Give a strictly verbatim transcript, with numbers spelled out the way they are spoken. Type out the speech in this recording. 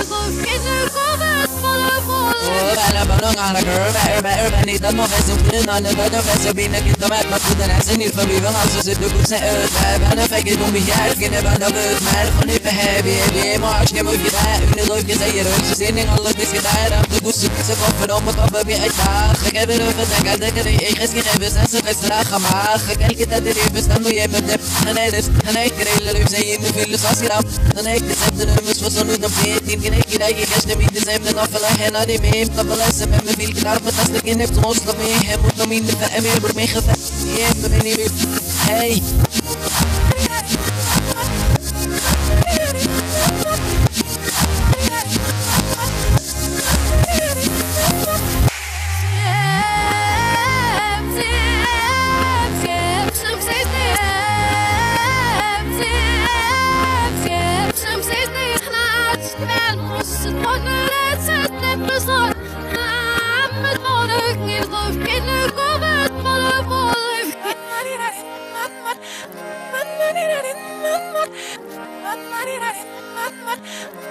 Bella ballong on a curve, better, better, and it doesn't mess up in on the better vessel being a kid of my food and as an if we even houses at the good set earth. And if I get on me, I can never know it, man. On if I have it, March can move you that, in the look is a year, so sitting all of this guy up the goose, it's a coffin on my cup of it. I get it over the guy that I guess get ever since I start a mach. I can't get that the rivers and we have them, and I just, and I can live saying the village was it up, and I accept the numbers for some of the plate, in Kinaki, I guess the meat is empty off a hand on the meme. Kabbalas en me viel gedaan met als de kind heeft ons nog mee. Hij moet nog minder en meer voor mij gevet. Je hebt me niet meer. Hey. What?